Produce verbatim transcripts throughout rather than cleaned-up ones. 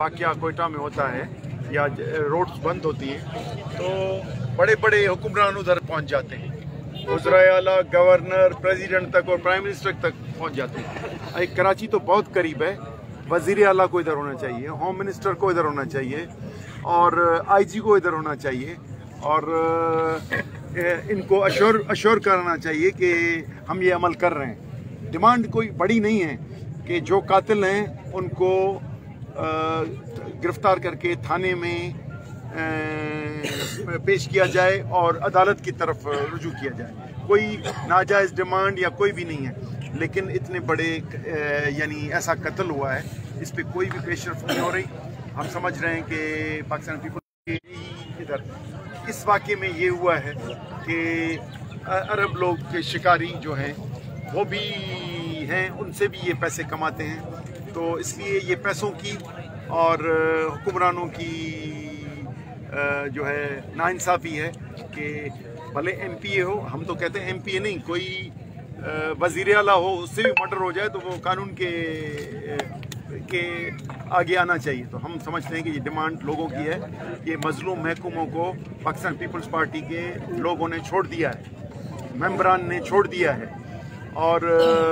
वाक़या कोयटा में होता है या रोड्स बंद होती हैं तो बड़े बड़े हुक्मरान उधर पहुंच जाते हैं, वज़राए आला, गवर्नर, प्रेसिडेंट तक और प्राइम मिनिस्टर तक पहुंच जाते हैं। एक कराची तो बहुत करीब है, वज़ीर आला को इधर होना चाहिए, होम मिनिस्टर को इधर होना चाहिए और आईजी को इधर होना चाहिए और इनको अश्योर अश्योर करना चाहिए कि हम ये अमल कर रहे हैं। डिमांड कोई बड़ी नहीं है कि जो कातिल हैं उनको गिरफ्तार करके थाने में पेश किया जाए और अदालत की तरफ रुजू किया जाए। कोई नाजायज़ डिमांड या कोई भी नहीं है, लेकिन इतने बड़े यानी ऐसा कत्ल हुआ है, इस पे कोई भी पेशरफ नहीं हो रही। हम समझ रहे हैं कि पाकिस्तान पीपल के इधर इस वाक़े में ये हुआ है कि अरब लोग के शिकारी जो हैं वो भी हैं, उनसे भी ये पैसे कमाते हैं, तो इसलिए ये पैसों की और हुक्मरानों की जो है नाइंसाफ़ी है कि भले एम पी ए हो, हम तो कहते हैं एम पी ए नहीं, कोई वज़ीर आला हो उससे भी मर्डर हो जाए तो वो कानून के के आगे आना चाहिए। तो हम समझते हैं कि ये डिमांड लोगों की है, ये मजलूम महकूमों को पाकिस्तान पीपल्स पार्टी के लोगों ने छोड़ दिया है, मेंबरान ने छोड़ दिया है और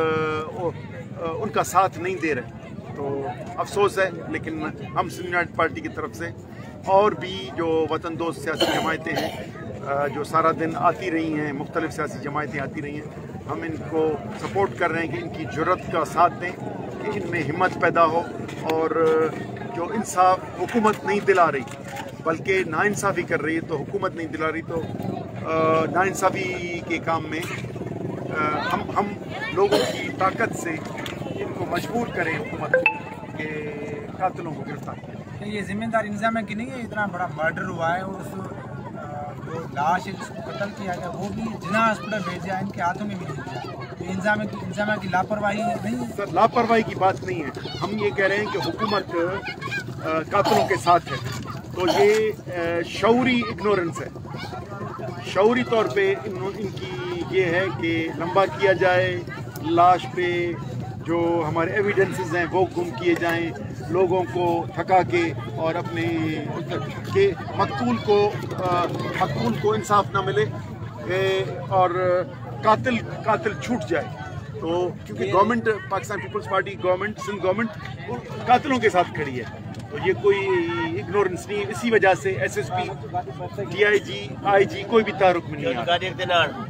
उनका साथ नहीं दे रहे। तो अफसोस है, लेकिन हम यूनाइटेड पार्टी की तरफ से और भी जो वतन दोस्त सियासी जमायतें हैं जो सारा दिन आती रही हैं, मुख्तलिफ सियासी जमायतें आती रही हैं, हम इनको सपोर्ट कर रहे हैं कि इनकी जुर्रत का साथ दें, कि इनमें हिम्मत पैदा हो और जो इंसाफ हुकूमत नहीं दिला रही बल्कि नाइंसाफ़ी कर रही है, तो हुकूमत नहीं दिला रही तो नाइंसाफ़ी के काम में हम हम लोगों की ताकत से इनको मजबूर करें हुकूमत को कि कातिलों को गिरफ्तार करें। ये जिम्मेदार इंतजाम है कि नहीं है, इतना बड़ा मर्डर हुआ है और उस जो लाश है जिसको कत्ल किया गया वो भी जिना हॉस्पिटल भेजा, इनके हाथों में भी नहीं दिया। इंतजाम की इंतजाम की लापरवाही नहीं सर, लापरवाही की बात नहीं है, हम ये कह रहे हैं कि हुकूमत कातिलों के साथ है, तो ये शऊरी इग्नोरेंस है। शऊरी तौर पे इन, इनकी ये है कि लंबा किया जाए, लाश पे जो हमारे एविडेंसेस हैं वो गुम किए जाएं, लोगों को थका के और अपने के मकतूल को मकतूल को इंसाफ ना मिले और कातिल कातिल छूट जाए। तो क्योंकि government Pakistan Peoples Party government Sindh government कातिलों के साथ खड़ी है, तो ये कोई इग्नोरेंस नहीं, इसी वजह से S S P, D I G, I G कोई भी तारुक में नहीं आ